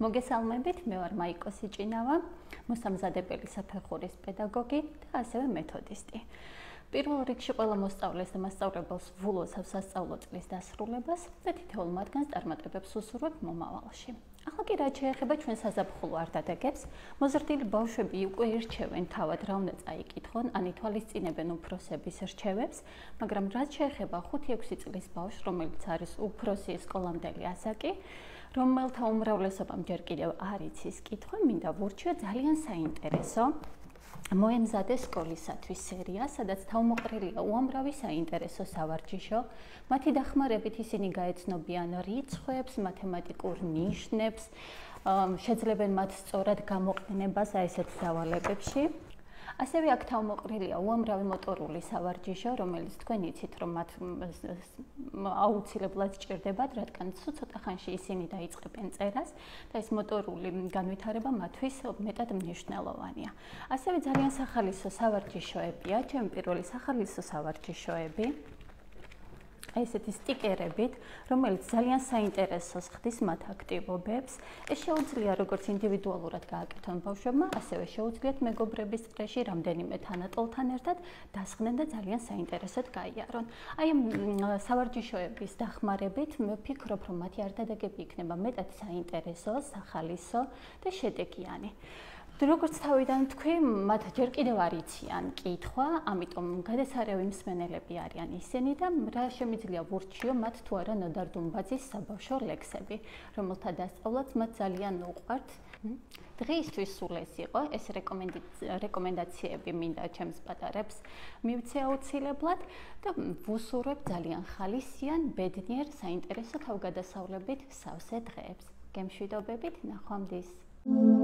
მოგესალმებით, მე ვარ მაიკო სიჭინავა, მოსამზადებელი საფეხურის პედაგოგი და ასევე მეთოდისტი. პირველ რიგში ყველა მოსწავლეს და მასწავლებელს ვულოცავ სასწავლო წლის დასრულებას და თითოეულ მათგანს წარმატებებს უსურვებ მომავალში. ახლა კი რაც შეეხება ჩვენ საზაფხულო არდადეგებს, მოზრდილი ბავშვები უკვე ირჩევენ თავად რა უნდა წაიკითხონ, ან ითვალისწინებენ უფროსების რჩევებს, მაგრამ რაც შეეხება 5-6 წლის ბავშვს, რომელიც არის უფროსი სკოლამდელი ასაკი, რომელთა უმრავლესობამ ჯერ კიდევ არ იცის კითხვა, მინდა ვურჩიო ძალიან საინტერესო მოემზადე სკოლისათვის სერია, სადაც თავმოყრილია უამრავი საინტერესო სავარჯიშო, მათი დახმარებით ისინი გაეცნობიან რიცხვებს, მათემატიკურ ნიშნებს, შეძლებენ მათ სწორად გამოყენებას ესეთ დავალებებში. ასევე აქ თავმოყრილია უამრავი მოტორული სავარჯიშო, რომელიც თქვენ იცით, რომ მათ აუცილებლად სჭირდებათ, რადგან ცოტა ხანში ისინი დაიწყებენ წერას და ეს მოტორული განვითარება მათთვის მეტად მნიშვნელოვანია. ასევე ძალიან სახალისო სავარჯიშოებია, ჩემი პირველი სახალისო სავარჯიშოები. ესეთი სტიკერებით, რომელიც ძალიან საინტერესოს ხდის მათ აქტივობებს. ეს შეუძლია როგორც ინდივიდუალურად გააკეთონ ბავშვებმა, ასევე შეუძლიათ მეგობრების წრეში რამდენიმე თანატოლთან ერთად დასხდნენ და ძალიან საინტერესოდ გაიარონ. აი ამ სავარჯიშოების დახმარებით მე ვფიქრობ, რომ მათი არდადეგები იქნება მეტად საინტერესო, სახალისო და შედეგიანი. როგორც თავიდან თქვი, მათ ჯერ კიდევ არ იციან კითხვა, ამიტომ გადასარევი მსმენელები არიან ისინი და რა შემიძლია ვურჩიო მათ თუ არა ნოდარ დუმბაძის საბავშვო ლექსები, რომელთა დასწავლაც მათ ძალიან უყვართ. დღეისთვის სულ ეს იყო, ეს რეკომენდაციები მინდა ჩემს პატარებს მივცე აუცილებლად და ვუსურვებ ძალიან ხალისიან, ბედნიერ, საინტერესო თავგადასავლებით სავსე დღეებს. გემშვიდობებით, ნახვამდის.